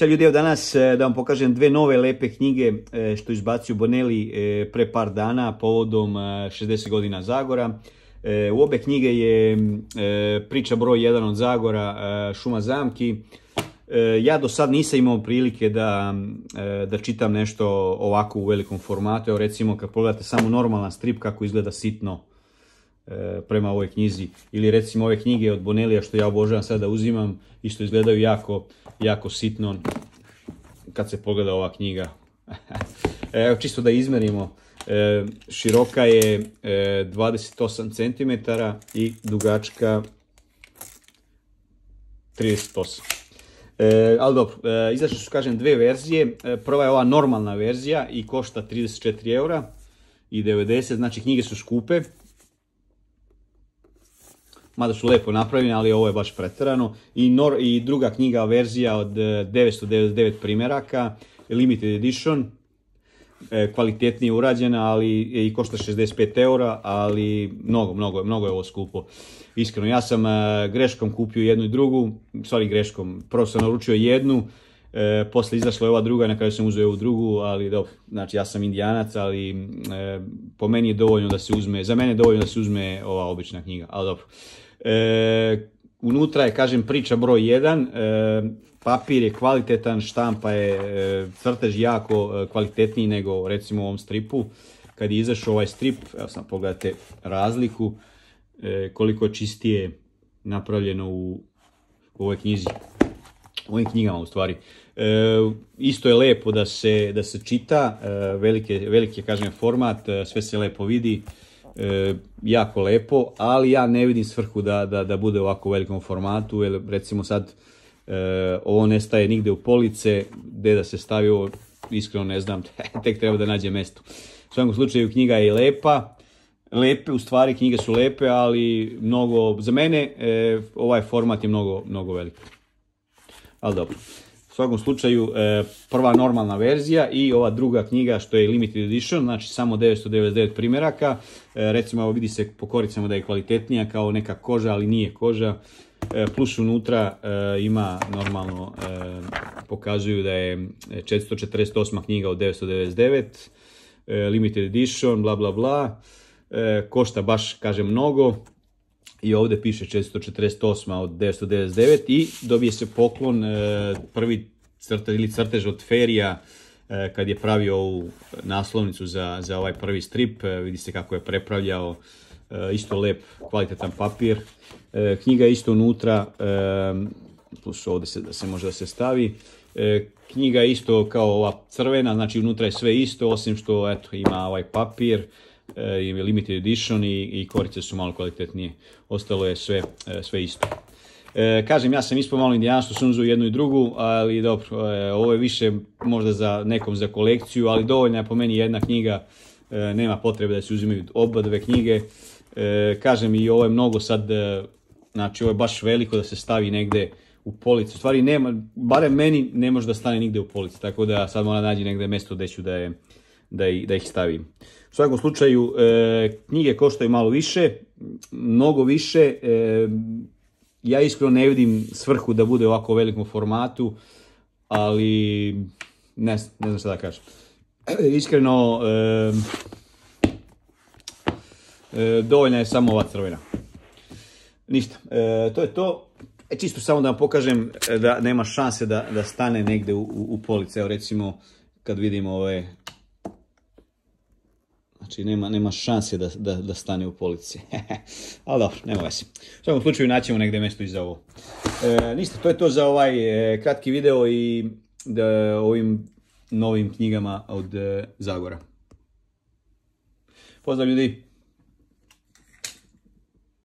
Ćao ljudi, evo danas da vam pokažem dve nove lepe knjige što izbacio Bonelli pre par dana povodom 60 godina Zagora. U obe knjige je priča broj 1 od Zagora, Šuma zamki. Ja do sad nisam imao prilike da čitam nešto ovako u velikom formatu. Evo recimo kad pogledate samo normalan strip kako izgleda sitno prema ovoj knjizi. Ili recimo ove knjige od Bonellija što ja obožavam sada uzimam, isto izgledaju jako sitno kad se pogleda ova knjiga. Evo čisto da izmerimo. Široka je 28 cm i dugačka 38. Ali dobro, izašle su kažem dve verzije. Prva je ova normalna verzija i košta 34 eura i 90, znači knjige su skupe. Mada su lepo napravljene, ali ovo je baš pretjerano. I druga knjiga, verzija od 999 primjeraka, limited edition, kvalitetnije urađena, ali i košta 65 eura, ali mnogo je ovo skupo. Iskreno, ja sam greškom kupio jednu i drugu, greškom, prvo sam naručio jednu, posle izašla je ova druga, na kraju sam uzeo ovu drugu, ali dobro, znači ja sam Indijanac, ali po meni je dovoljno da se uzme, za mene je dovoljno da se uzme ova obična knjiga, ali dobro. Unutra je, kažem, priča broj 1, papir je kvalitetan, štampa je crtež jako kvalitetniji nego recimo u ovom stripu. Kad je izašao ovaj strip, evo sam pogledajte razliku, koliko je čistije napravljeno u ovoj knjizi, u ovim knjigama u stvari. Isto je lepo da se čita, veliki je kažem format, sve se lepo vidi, jako lepo, ali ja ne vidim svrhu da bude u ovako velikom formatu, jer recimo sad ovo ne staje nigde u police, gde da se stavi ovo, iskreno ne znam, tek treba da nađe mesto. U svakom slučaju knjiga je lepa, u stvari knjige su lepe, ali za mene ovaj format je mnogo velik. Ali dobro. U svakom slučaju, prva normalna verzija i ova druga knjiga što je limited edition, znači samo 999 primjeraka. Recimo, evo vidi se po koricama da je kvalitetnija kao neka koža, ali nije koža. Plus unutra ima normalno, pokazuju da je 448. knjiga od 999, limited edition, bla bla bla. Košta baš, kažem, mnogo. I ovdje piše 448 od 999 i dobije se poklon prvi crtež od Ferija kad je pravio ovu naslovnicu za ovaj prvi strip. Vidi se kako je prepravljao, isto lep, kvalitetan papir. Knjiga je isto unutra, plus ovdje se može da se stavi. Knjiga je isto kao ova crvena, znači unutra je sve isto, osim što eto, ima ovaj papir, limited edition i korice su malo kvalitetnije. Ostalo je sve isto. Kažem, ja sam ispao malo Indijanac, što sam uzeo jednu i drugu, ali dobro, ovo je više možda nekom za kolekciju, ali dovoljna je po meni jedna knjiga, nema potrebe da se uzimaju oba dve knjige. Kažem, i ovo je mnogo sad, znači ovo je baš veliko da se stavi negde u polici. U stvari nema, barem meni ne može da stane nigde u polici, tako da sad moram naći negde mjesto gde ću da ih stavim. U svakom slučaju, knjige koštaju malo više, mnogo više. Ja iskreno ne vidim svrhu da bude u ovako velikom formatu, ali ne znam šta da kažem. Iskreno, dovoljna je samo ova crvena. Ništa, to je to. Čisto samo da vam pokažem da nema šanse da stane negde u polici. Evo recimo kad vidimo ove... Znači nema šanse da stane u polici. Ali dobro, nema veze. U svakom slučaju naćemo negdje mjesto i za ovo. Ništa, to je to za ovaj kratki video i ovim novim knjigama od Zagora. Pozdrav ljudi!